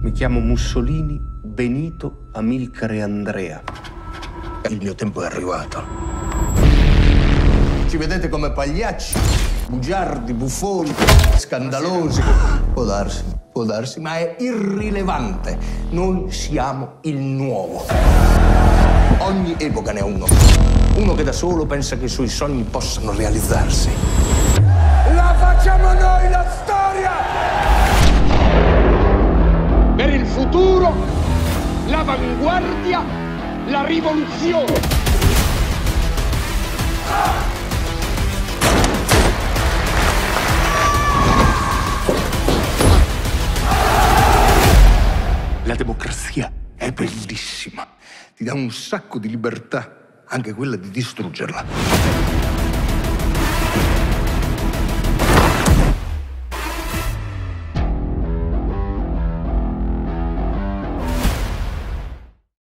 Mi chiamo Mussolini, Benito, Amilcare e Andrea. Il mio tempo è arrivato. Ci vedete come pagliacci, bugiardi, buffoni, scandalosi. Può darsi, ma è irrilevante. Noi siamo il nuovo. Ogni epoca ne ha uno. Uno che da solo pensa che i suoi sogni possano realizzarsi. La facciamo noi la storia! Per il futuro, l'avanguardia, la rivoluzione. La democrazia è bellissima. Ti dà un sacco di libertà, anche quella di distruggerla.